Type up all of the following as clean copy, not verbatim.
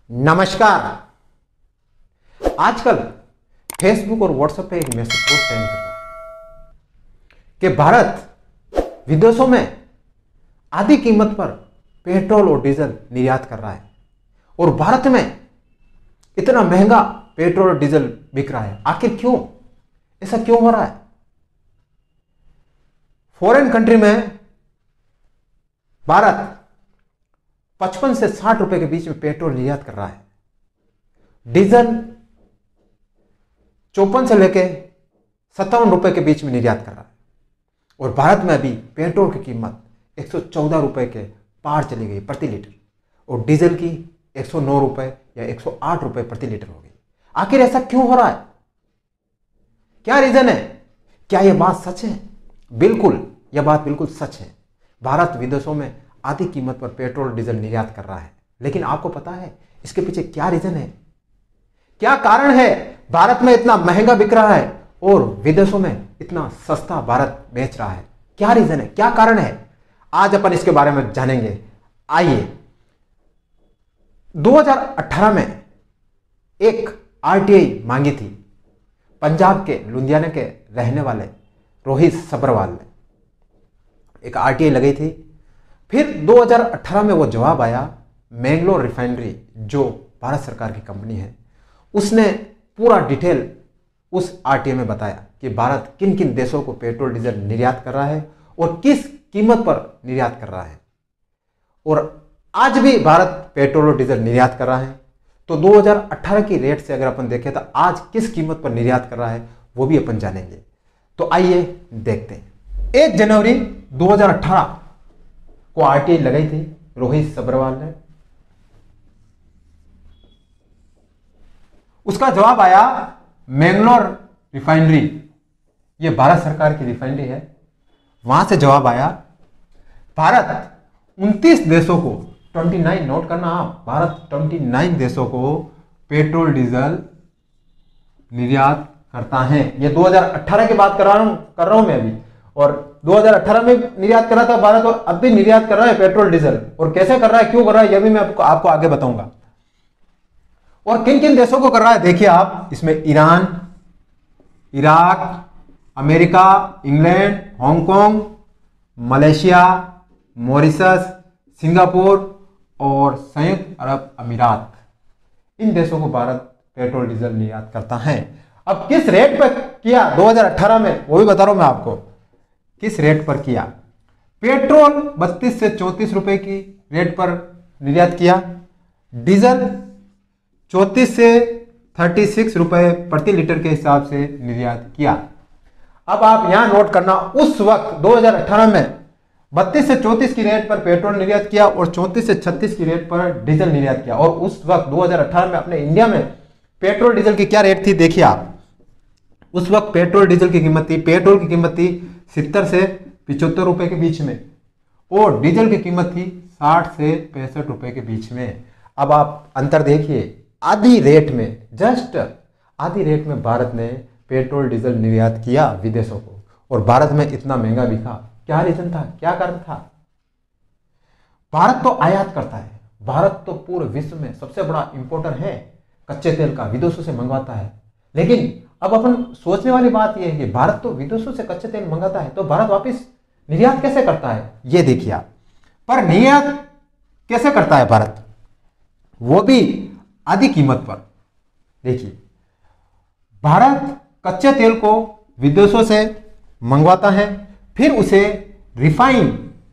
नमस्कार। आजकल फेसबुक और व्हाट्सएप पे एक मैसेज बहुत ट्रेंड कर रहा है कि भारत विदेशों में आधी कीमत पर पेट्रोल और डीजल निर्यात कर रहा है और भारत में इतना महंगा पेट्रोल और डीजल बिक रहा है। आखिर क्यों? ऐसा क्यों हो रहा है? फॉरेन कंट्री में भारत 55 से 60 रुपए के बीच में पेट्रोल निर्यात कर रहा है, डीजल 54 से लेके 57 रुपए के बीच में निर्यात कर रहा है और भारत में अभी पेट्रोल की कीमत 114 रुपए के पार चली गई प्रति लीटर और डीजल की 109 रुपए या 108 रुपए प्रति लीटर हो गई। आखिर ऐसा क्यों हो रहा है? क्या रीजन है? क्या यह बात सच है? बिल्कुल, यह बात बिल्कुल सच है। भारत विदेशों में आधी कीमत पर पेट्रोल डीजल निर्यात कर रहा है, लेकिन आपको पता है इसके पीछे क्या रीजन है? क्या कारण है भारत में इतना महंगा बिक रहा है और विदेशों में इतना सस्ता भारत बेच रहा है? क्या रीजन है? क्या कारण है? आज अपन इसके बारे में जानेंगे। आइए, 2018 में एक आरटीआई मांगी थी पंजाब के लुधियाना के रहने वाले रोहित सब्रवाल ने। एक आरटीआई लगाई थी। फिर 2018 में वो जवाब आया। मैंगलोर रिफाइनरी जो भारत सरकार की कंपनी है, उसने पूरा डिटेल उस आरटीआई में बताया कि भारत किन किन देशों को पेट्रोल डीजल निर्यात कर रहा है और किस कीमत पर निर्यात कर रहा है। और आज भी भारत पेट्रोल और डीजल निर्यात कर रहा है। तो 2018 की रेट से अगर अपन देखें तो आज किस कीमत पर निर्यात कर रहा है वो भी अपन जानेंगे। तो आइए देखते हैं। 1 जनवरी 2018 को आरटीआई लगाई थी रोहित सब्रवाल ने। उसका जवाब आया मैंगलोर रिफाइनरी, ये भारत सरकार की रिफाइनरी है, वहां से जवाब आया भारत 29 देशों को 29 नोट करना आप, भारत 29 देशों को पेट्रोल डीजल निर्यात करता है। ये 2018 की बात कर रहा हूं मैं अभी। और 2018 में निर्यात कर रहा था भारत और अब भी निर्यात कर रहा है पेट्रोल डीजल। और कैसे कर रहा है, क्यों कर रहा है, यह भी मैं आपको आगे बताऊंगा। और किन किन देशों को कर रहा है देखिए आप। इसमें Iran, Iraq, America, England, Hong Kong, Malaysia, Mauritius, Singapore और संयुक्त अरब अमीरात, इन देशों को भारत पेट्रोल डीजल निर्यात करता है। अब किस रेट पर किया 2018 में, वो भी बता रहा हूं मैं आपको किस रेट पर किया। पेट्रोल 32 से 34 रुपए की रेट पर निर्यात किया, डीजल 34 से 36 रुपए प्रति लीटर के हिसाब से निर्यात किया। अब आप यहां नोट करना, उस वक्त 2018 में 32 से 34 की रेट पर पेट्रोल निर्यात किया और 34 से 36 की रेट पर डीजल निर्यात किया। और उस वक्त 2018 में अपने इंडिया में पेट्रोल डीजल की क्या रेट थी देखिए आप। उस वक्त पेट्रोल डीजल की कीमत थी, पेट्रोल की कीमत थी 70 से 75 रुपए के बीच में और डीजल की कीमत थी 60 से 65 रुपए के बीच में। अब आप अंतर देखिए, आधी रेट में, जस्ट आधी रेट में भारत ने पेट्रोल डीजल निर्यात किया विदेशों को और भारत में इतना महंगा बिका। क्या रीजन था? क्या कारण था? भारत तो आयात करता है, भारत तो पूरे विश्व में सबसे बड़ा इंपोर्टर है कच्चे तेल का, विदेशों से मंगवाता है। लेकिन अब अपन सोचने वाली बात यह है कि भारत तो विदेशों से कच्चे तेल मंगाता है, तो भारत वापस निर्यात कैसे करता है ये देखिए आप। पर निर्यात कैसे करता है भारत, वो भी आधी कीमत पर। देखिए, भारत कच्चे तेल को विदेशों से मंगवाता है, फिर उसे रिफाइन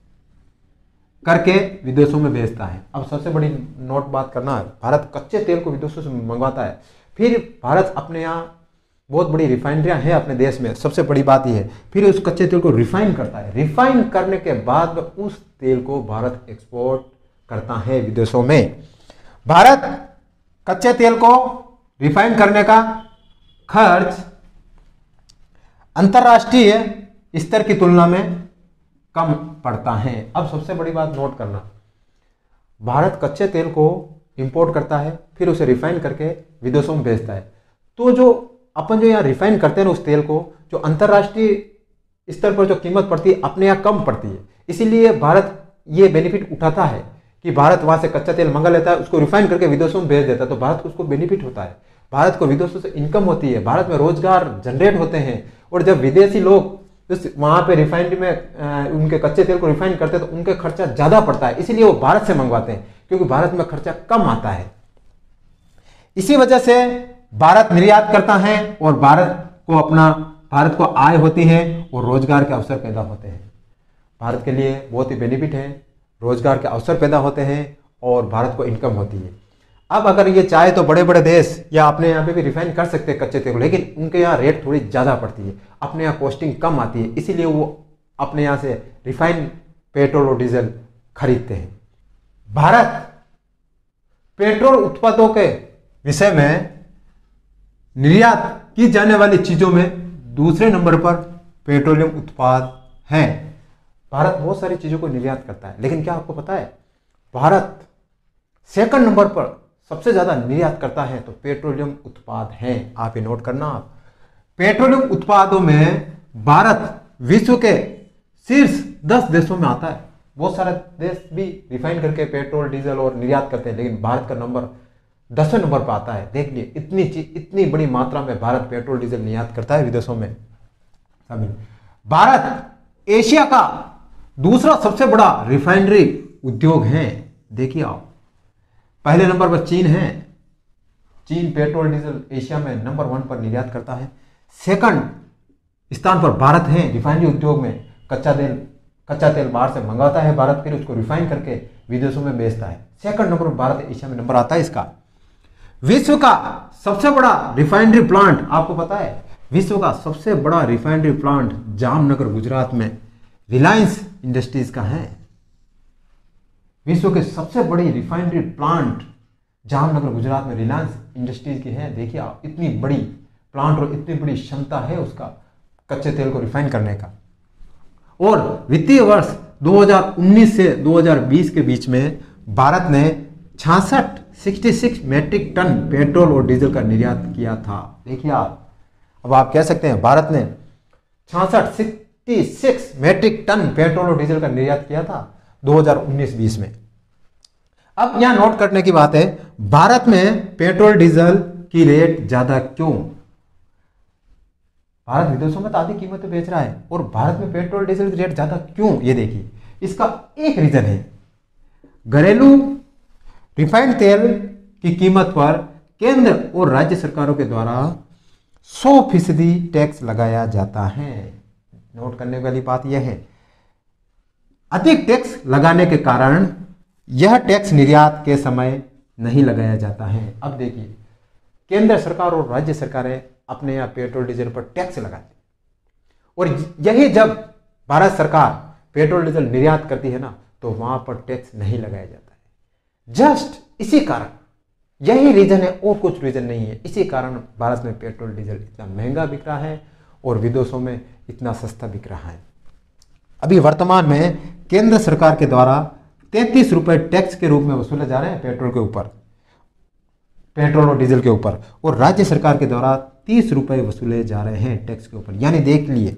करके विदेशों में भेजता है। अब सबसे बड़ी नोट बात करना है, भारत कच्चे तेल को विदेशों से मंगवाता है, फिर भारत अपने यहाँ बहुत बड़ी रिफाइनरियां हैं अपने देश में, सबसे बड़ी बात यह है, फिर उस कच्चे तेल को रिफाइन करता है। रिफाइन करने के बाद उस तेल को भारत एक्सपोर्ट करता है विदेशों में। भारत कच्चे तेल को रिफाइन करने का खर्च अंतर्राष्ट्रीय स्तर की तुलना में कम पड़ता है। अब सबसे बड़ी बात नोट करना, भारत कच्चे तेल को इंपोर्ट करता है, फिर उसे रिफाइन करके विदेशों में भेजता है। तो जो अपन जो यहाँ रिफाइन करते हैं उस तेल को, जो अंतर्राष्ट्रीय स्तर पर जो कीमत पड़ती है अपने यहाँ कम पड़ती है। इसीलिए भारत ये बेनिफिट उठाता है कि भारत वहां से कच्चा तेल मंगा लेता है, उसको रिफाइन करके विदेशों में भेज देता है, तो भारत को उसको बेनिफिट होता है, भारत को विदेशों से इनकम होती है, भारत में रोजगार जनरेट होते हैं। और जब विदेशी लोग वहां पे रिफाइनरी में उनके कच्चे तेल को रिफाइन करते हैं तो उनके खर्चा ज्यादा पड़ता है, इसीलिए वो भारत से मंगवाते हैं, क्योंकि भारत में खर्चा कम आता है। इसी वजह से भारत निर्यात करता है और भारत को आय होती है और रोजगार के अवसर पैदा होते हैं। भारत के लिए बहुत ही बेनिफिट है, रोजगार के अवसर पैदा होते हैं और भारत को इनकम होती है। अब अगर ये चाहे तो बड़े बड़े देश या अपने यहाँ पे भी रिफाइन कर सकते हैं कच्चे तेल को, लेकिन उनके यहाँ रेट थोड़ी ज़्यादा पड़ती है, अपने यहाँ कॉस्टिंग कम आती है, इसीलिए वो अपने यहाँ से रिफाइन पेट्रोल और डीजल खरीदते हैं। भारत पेट्रोल उत्पादों के विषय में निर्यात की जाने वाली चीज़ों में दूसरे नंबर पर पेट्रोलियम उत्पाद हैं। भारत बहुत सारी चीज़ों को निर्यात करता है, लेकिन क्या आपको पता है भारत सेकंड नंबर पर सबसे ज्यादा निर्यात करता है तो पेट्रोलियम उत्पाद हैं। आप ये नोट करना। आप पेट्रोलियम उत्पादों में भारत विश्व के शीर्ष 10 देशों में आता है। बहुत सारे देश भी रिफाइन करके पेट्रोल डीजल और निर्यात करते हैं, लेकिन भारत का नंबर 10वें नंबर पर आता है। देख लिए इतनी बड़ी मात्रा में भारत पेट्रोल डीजल निर्यात करता है विदेशों में। भारत एशिया का दूसरा सबसे बड़ा रिफाइनरी उद्योग है। देखिए आप, पहले नंबर पर चीन है, चीन पेट्रोल डीजल एशिया में नंबर 1 पर निर्यात करता है। सेकंड स्थान पर भारत है रिफाइनरी उद्योग में। कच्चा तेल बाहर से मंगाता है भारत, फिर उसको रिफाइन करके विदेशों में बेचता है। सेकंड नंबर पर भारत एशिया में नंबर आता है इसका। विश्व का सबसे बड़ा रिफाइनरी प्लांट आपको पता है, विश्व का सबसे बड़ा रिफाइनरी प्लांट जामनगर गुजरात में रिलायंस इंडस्ट्रीज का है। विश्व के सबसे बड़ी रिफाइनरी प्लांट जामनगर गुजरात में रिलायंस इंडस्ट्रीज की है। देखिए आप, इतनी बड़ी प्लांट और इतनी बड़ी क्षमता है उसका कच्चे तेल को रिफाइन करने का। और वित्तीय वर्ष 2019 से 2020 के बीच में भारत ने 66 मैट्रिक टन पेट्रोल और डीजल का निर्यात किया था। देखिए आप, अब आप कह सकते हैं भारत ने 66 मैट्रिक टन पेट्रोल और डीजल का निर्यात किया था 2019-20 में। अब यहां नोट करने की बात है, भारत में पेट्रोल डीजल की रेट ज्यादा क्यों? भारत विदेशों में तो आधी कीमत पे बेच रहा है और भारत में पेट्रोल डीजल की रेट ज्यादा क्यों? ये देखिए, इसका एक रीजन है, घरेलू रिफाइंड तेल की कीमत पर केंद्र और राज्य सरकारों के द्वारा 100% टैक्स लगाया जाता है। नोट करने वाली बात यह है, अधिक टैक्स लगाने के कारण यह टैक्स निर्यात के समय नहीं लगाया जाता है। अब देखिए, केंद्र सरकार और राज्य सरकारें अपने यहाँ पेट्रोल डीजल पर टैक्स लगाती और यही जब भारत सरकार पेट्रोल डीजल निर्यात करती है ना, तो वहां पर टैक्स नहीं लगाया जाता है। जस्ट इसी कारण, यही रीजन है और कुछ रीजन नहीं है। इसी कारण भारत में पेट्रोल डीजल इतना महंगा बिक रहा है और विदेशों में इतना सस्ता बिक रहा है। अभी वर्तमान में केंद्र सरकार के द्वारा 33 रुपए टैक्स के रूप में वसूले जा रहे हैं पेट्रोल के ऊपर, पेट्रोल और डीजल के ऊपर, और राज्य सरकार के द्वारा 30 रुपए वसूले जा रहे हैं टैक्स के ऊपर। यानी देख लिए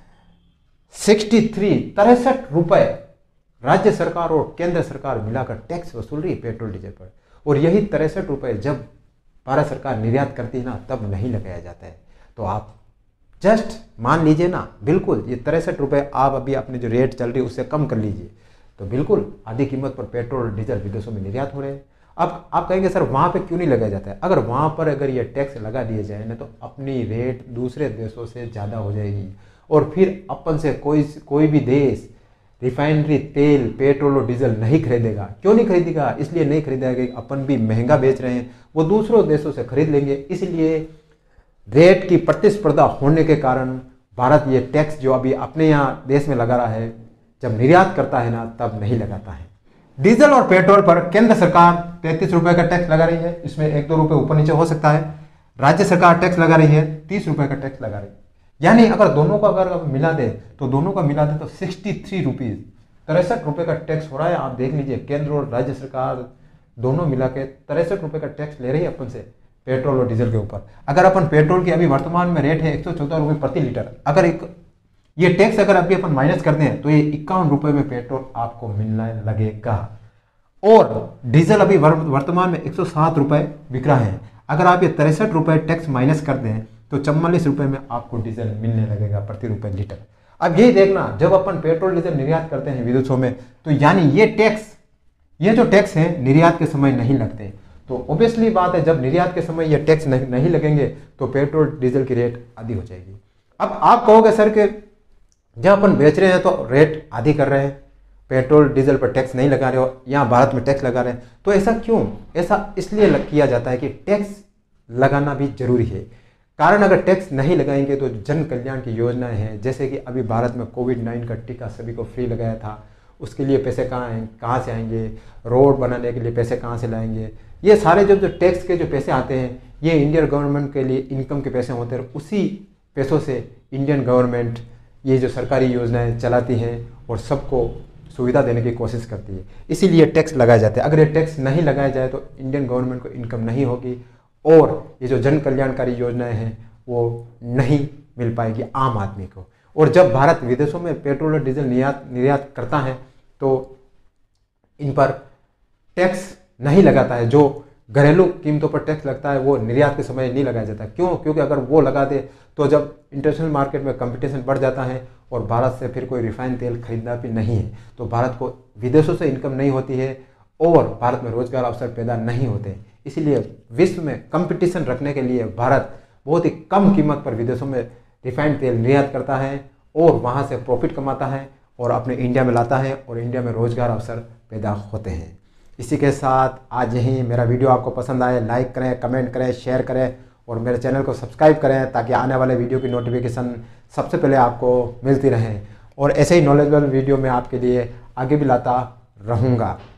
63 रुपए राज्य सरकार और केंद्र सरकार मिलाकर टैक्स वसूल रही है पेट्रोल डीजल पर, और यही 63 रुपए जब भारत सरकार निर्यात करती है ना, तब नहीं लगाया जाता है। तो आप जस्ट मान लीजिए ना, बिल्कुल ये 63 रुपए आप अभी अपने जो रेट चल रही है उससे कम कर लीजिए, तो बिल्कुल आधी कीमत पर पेट्रोल डीजल विदेशों में निर्यात हो रहे हैं। अब आप कहेंगे सर वहाँ पे क्यों नहीं लगाया जाता है? अगर वहाँ पर अगर ये टैक्स लगा दिए जाए ना, तो अपनी रेट दूसरे देशों से ज़्यादा हो जाएगी और फिर अपन से कोई भी देश रिफाइनरी तेल पेट्रोल और डीजल नहीं खरीदेगा। क्यों नहीं खरीदेगा? इसलिए नहीं खरीदेगा कि अपन भी महंगा बेच रहे हैं, वो दूसरों देशों से खरीद लेंगे। इसलिए रेट की प्रतिस्पर्धा होने के कारण भारत ये टैक्स जो अभी अपने यहाँ देश में लगा रहा है, जब निर्यात करता है ना, तब नहीं लगाता है। डीजल और पेट्रोल पर केंद्र सरकार 33 रुपए का टैक्स लगा रही है, इसमें 1-2 रुपए ऊपर नीचे हो सकता है। राज्य सरकार टैक्स लगा रही है, 30 रुपए का टैक्स लगा रही है। यानी अगर दोनों को अगर मिला दे तो 63 रुपीज 63 रुपए का टैक्स हो रहा है। आप देख लीजिए, केंद्र और राज्य सरकार दोनों मिला के 63 रुपए का टैक्स ले रही है अपन से पेट्रोल और डीजल के ऊपर। अगर अपन पेट्रोल की अभी वर्तमान में रेट है 114 रुपये प्रति लीटर, अगर ये टैक्स अगर अभी अपन माइनस करते हैं तो ये 51 रुपए में पेट्रोल आपको मिलने लगेगा। और डीजल अभी वर्तमान में 107 रुपये बिक रहा है। अगर आप ये 63 रुपये टैक्स माइनस कर दें तो 44 रुपये में आपको डीजल मिलने लगेगा प्रति रुपये लीटर। अब यही देखना, जब अपन पेट्रोल डीजल निर्यात करते हैं विदेशों में, तो यानी ये जो टैक्स है निर्यात के समय नहीं लगते। तो ऑब्वियसली बात है, जब निर्यात के समय ये टैक्स नहीं लगेंगे तो पेट्रोल डीजल की रेट आधी हो जाएगी। अब आप कहोगे सर कि जब अपन बेच रहे हैं तो रेट आधी कर रहे हैं, पेट्रोल डीजल पर टैक्स नहीं लगा रहे हो, यहाँ भारत में टैक्स लगा रहे हैं, तो ऐसा क्यों? ऐसा इसलिए किया जाता है कि टैक्स लगाना भी जरूरी है। कारण अगर टैक्स नहीं लगाएंगे तो जन कल्याण की योजनाएं हैं, जैसे कि अभी भारत में कोविड-19 का टीका सभी को फ्री लगाया था, उसके लिए पैसे कहाँ से आएंगे, रोड बनाने के लिए पैसे कहाँ से लाएंगे, ये सारे जो टैक्स के जो पैसे आते हैं ये इंडियन गवर्नमेंट के लिए इनकम के पैसे होते हैं। उसी पैसों से इंडियन गवर्नमेंट ये जो सरकारी योजनाएं चलाती हैं और सबको सुविधा देने की कोशिश करती है, इसीलिए टैक्स लगाए जाते हैं। अगर ये टैक्स नहीं लगाया जाए तो इंडियन गवर्नमेंट को इनकम नहीं होगी और ये जो जन कल्याणकारी योजनाएं हैं वो नहीं मिल पाएगी आम आदमी को। और जब भारत विदेशों में पेट्रोल और डीजल निर्यात करता है तो इन पर टैक्स नहीं लगाता है। जो घरेलू कीमतों पर टैक्स लगता है वो निर्यात के समय नहीं लगाया जाता। क्यों? क्योंकि अगर वो लगा दे तो जब इंटरनेशनल मार्केट में कंपटीशन बढ़ जाता है और भारत से फिर कोई रिफाइंड तेल खरीदना भी नहीं है तो भारत को विदेशों से इनकम नहीं होती है और भारत में रोजगार अवसर पैदा नहीं होते। इसलिए विश्व में कंपटीशन रखने के लिए भारत बहुत ही कम कीमत पर विदेशों में रिफाइंड तेल निर्यात करता है और वहाँ से प्रॉफिट कमाता है और अपने इंडिया में लाता है और इंडिया में रोजगार अवसर पैदा होते हैं। इसी के साथ आज यहीं मेरा वीडियो आपको पसंद आए लाइक करें, कमेंट करें, शेयर करें और मेरे चैनल को सब्सक्राइब करें ताकि आने वाले वीडियो की नोटिफिकेशन सबसे पहले आपको मिलती रहे। और ऐसे ही नॉलेजेबल वीडियो मैं आपके लिए आगे भी लाता रहूँगा।